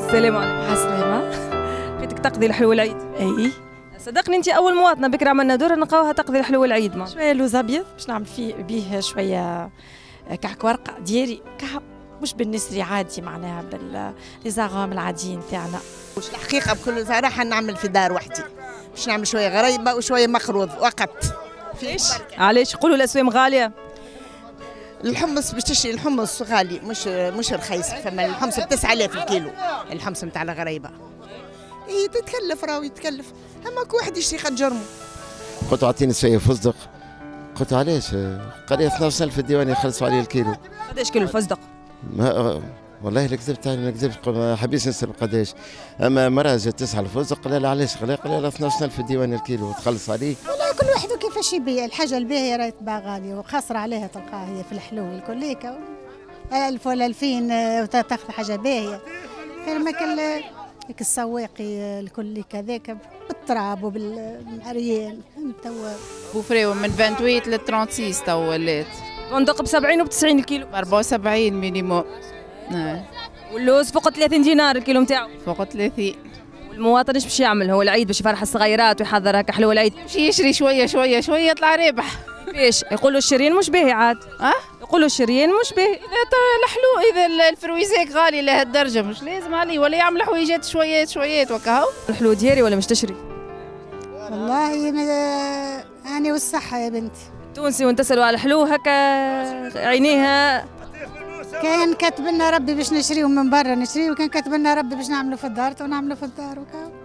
السلام عليكم. السلامة. لقيتك تقضي الحلو العيد. اي صدقني انت اول مواطنه بكره عملنا دور نلقاوها تقضي الحلو العيد ما شويه لوز ابيض باش نعمل فيه بيه شويه كعك ورقه دياري مش بالنسري عادي معناها بالليزاغوم العاديين تاعنا. الحقيقه بكل صراحه نعمل في دار وحدي باش نعمل شويه غريبه وشويه مخروض وقت. ليش؟ علاش يقولوا الاسوام غاليه؟ الحمص باش تشري الحمص غالي مش رخيص، فما الحمص ب 9000 الكيلو الحمص نتاع الغريبه. اي تتكلف راهو يتكلف، اما كل واحد يشري قد جرمه. قلت اعطيني شويه فستق، قلت علاش؟ قال لي 12000 في الديوان يخلصوا عليه الكيلو. قداش كيلو الفستق؟ والله لا كذبت عليه، ما كذبت، ما حبيتش نسال قداش. اما مرة جات تسعى الفستق قال لها علاش غالي؟ قال لها 12000 في الديوان الكيلو تخلص عليه. والله كل واحد كيفاش يبيع، الحاجه الباهيه راهي تباع غاليه وخاسر عليها تلقاها هي في الحلو الكل هيك 1000 ولا 2000 تاخذ حاجه باهيه. خير ما كان هيك السواقي الكل كذاك بالتراب وبالعريان توا. بوفريو من 28 ل 36 تو ولات. فندق ب 70 وب 90 الكيلو. 74 مينيموم. واللوز فوق 30 دينار الكيلو نتاعو. فوق 30. والمواطن ايش باش يعمل؟ هو العيد باش يفرح الصغيرات ويحضر هكا حلو العيد. باش يشري شويه شويه شويه يطلع رابح. كيفاش؟ يقولوا الشريين مش باهي عاد. يقولوا الشريين مش باهي. الحلو اذا الفرويزيك غالي لهالدرجه مش لازم عليه ولا يعمل حويجات شويات شويات وكهو. الحلو دياري ولا مش تشري؟ والله أنا والصحة يا بنتي. تونسي ونتسالوا على الحلو هكا عينيها. كان كاتب لنا ربي باش نشريهم من برا نشريه، وكان كاتب لنا ربي باش نعملوا في الدار ونعملوا في الدار وكا.